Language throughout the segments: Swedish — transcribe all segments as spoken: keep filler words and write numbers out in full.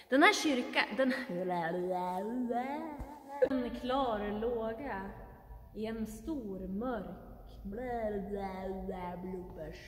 Den här kyrkan, den en klar låga i en stor mörk bloopers.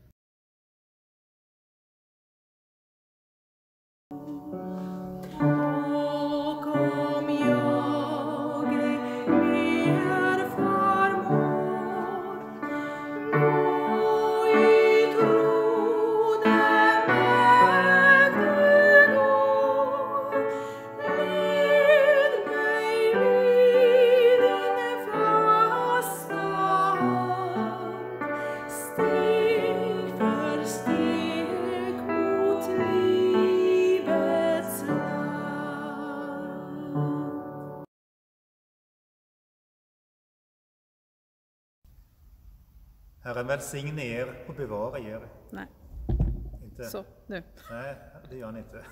Herren välsigne er och bevara er. Nej. Inte? Så, nu. Nej, det gör han inte.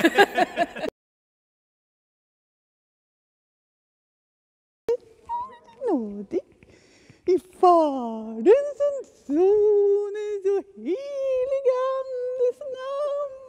Nådig i Faderns och Sonens och heliga Andes namn.